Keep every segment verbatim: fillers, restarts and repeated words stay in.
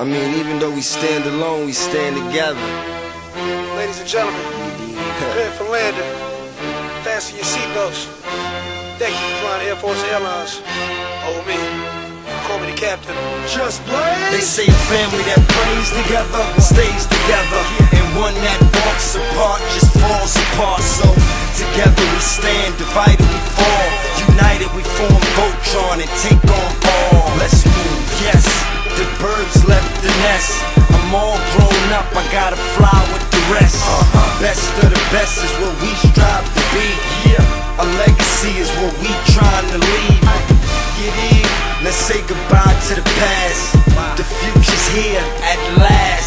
I mean, even though we stand alone, we stand together. Ladies and gentlemen, prepare for landing. Fasten your seatbelts. Thank you for flying Air Force Airlines. Oh, me. Call me the captain. Just blaze. They say a family that prays together stays together, and one that walks apart just falls apart. So together we stand, divided we fall, united we form Voltron and take on all. Let's move, yes. The birds left the nest. I'm all grown up, I gotta fly with the rest. uh-huh. Best of the best is what we strive to be. Yeah, a legacy is what we trying to leave. Get in, let's say goodbye to the past. The future's here at last.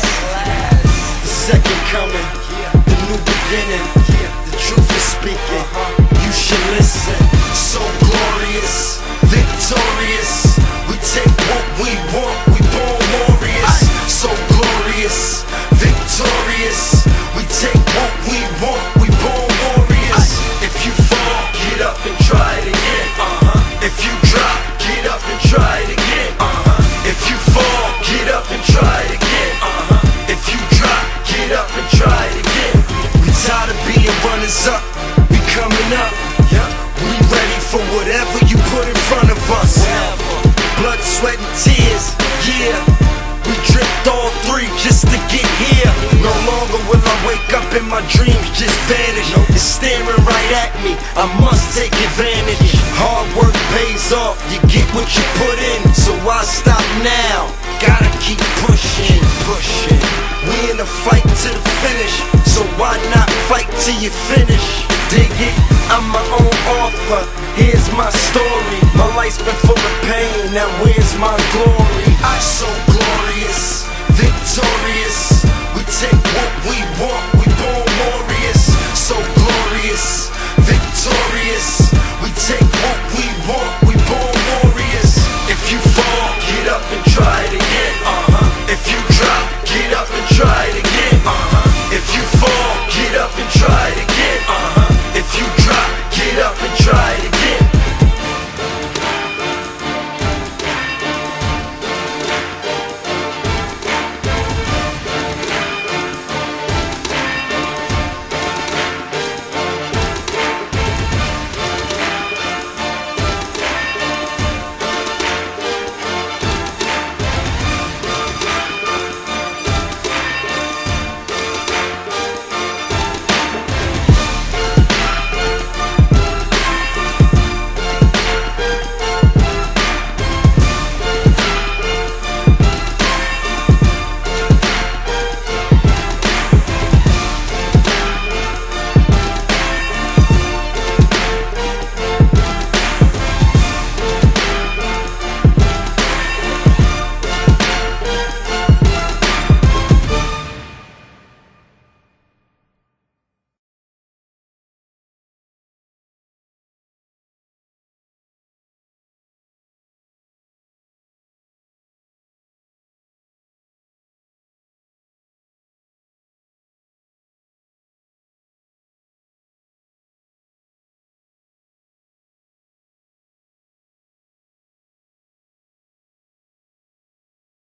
The second coming, the new beginning. The truth is speaking, you should listen. So glorious, victorious. We take what we want, we born warriors. So glorious, victorious. We take what we want, we born warriors. If you fall, get up and try it again. uh-huh. If you drop, get up and try it again. uh-huh. If you fall, get up and try it again. uh-huh. If you drop, get up and try it again. We tired of being runners up, we coming up. We ready for whatever you put in front of us. Blood, sweat, and tears, yeah. We dripped all three just to get here. No longer will I wake up and my dreams just vanish. It's staring right at me, I must take advantage. Hard work pays off, you get what you put in. So why stop now? Gotta keep pushing, pushing. We in a fight to the finish, so why not fight till you finish? Dig it, I'm my own author, here's my story. My life's been full of pain, now where's my glory? I'm so glorious, victorious.